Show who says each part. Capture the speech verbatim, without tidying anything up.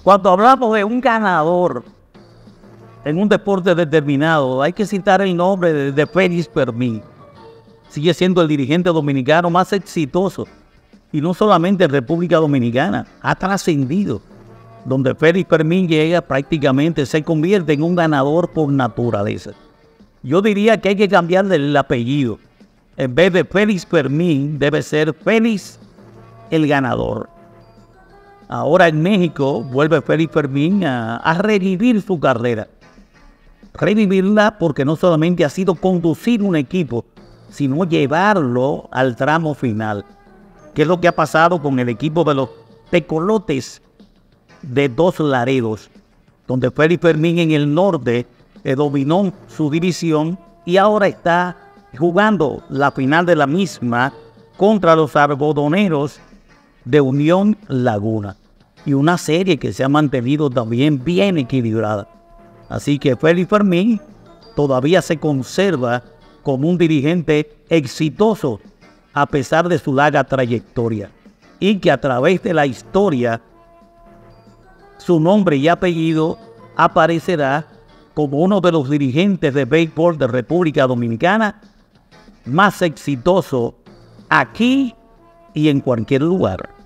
Speaker 1: Cuando hablamos de un ganador en un deporte determinado, hay que citar el nombre de, de Félix Fermín. Sigue siendo el dirigente dominicano más exitoso, y no solamente en República Dominicana, ha trascendido. Donde Félix Fermín llega, prácticamente se convierte en un ganador por naturaleza. Yo diría que hay que cambiarle el apellido. En vez de Félix Fermín, debe ser Félix el ganador. Ahora en México vuelve Félix Fermín a, a revivir su carrera. Revivirla porque no solamente ha sido conducir un equipo, sino llevarlo al tramo final. ¿Qué es lo que ha pasado con el equipo de los Tecolotes de Dos Laredos? Donde Félix Fermín en el norte eh, dominó su división y ahora está jugando la final de la misma contra los algodoneros de Unión Laguna. Y una serie que se ha mantenido también bien equilibrada. Así que Félix Fermín todavía se conserva como un dirigente exitoso a pesar de su larga trayectoria. Y que a través de la historia su nombre y apellido aparecerá como uno de los dirigentes de béisbol de República Dominicana más exitoso aquí y en cualquier lugar.